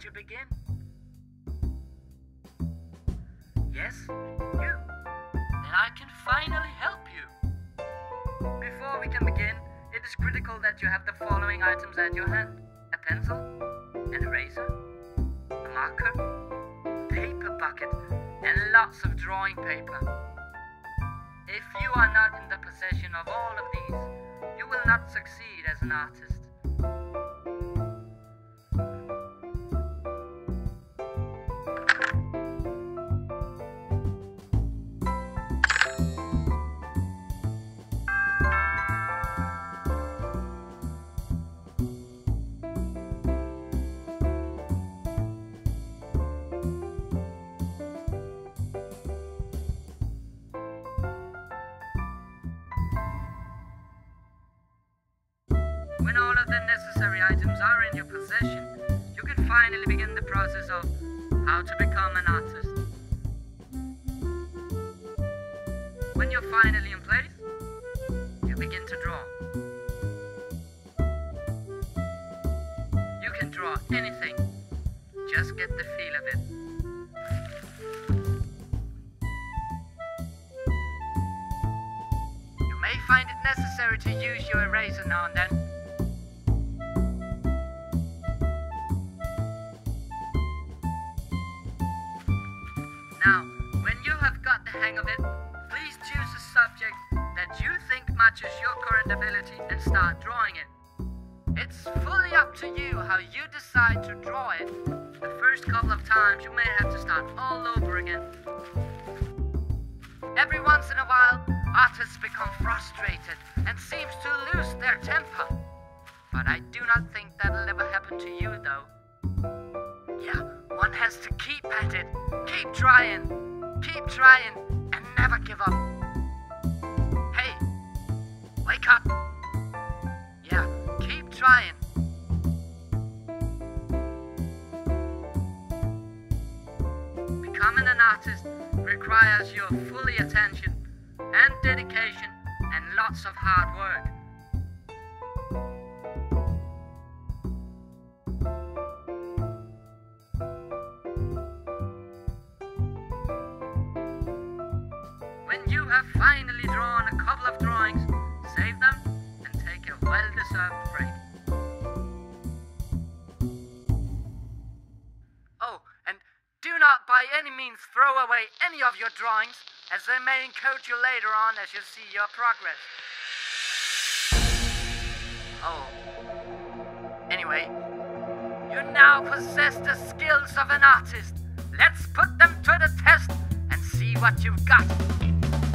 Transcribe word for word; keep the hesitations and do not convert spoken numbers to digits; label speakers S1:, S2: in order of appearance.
S1: to begin? Yes? You? Then I can finally help you. Before we can begin, it is critical that you have the following items at your hand. A pencil, an eraser, a marker, a paper bucket, and lots of drawing paper. If you are not in the possession of all of these, you will not succeed as an artist. When all of the necessary items are in your possession, you can finally begin the process of how to become an artist. When you're finally in place, you begin to draw. You can draw anything, just get the feel of it. You may find it necessary to use your eraser now and then. Now, when you have got the hang of it, please choose a subject that you think matches your current ability and start drawing it. It's fully up to you how you decide to draw it. The first couple of times you may have to start all over again. Every once in a while, artists become frustrated and seems to lose their temper. But I do not think that'll ever happen to you though. Yeah, one has to keep at it. Keep trying, keep trying, and never give up. Hey, wake up. Yeah, keep trying. Becoming an artist requires your fully attention and dedication and lots of hard work. When you have finally drawn a couple of drawings, save them and take a well-deserved break. Oh, and do not by any means throw away any of your drawings, as they may encourage you later on as you see your progress. Oh. Anyway, you now possess the skills of an artist. Let's put them to the test and see what you've got.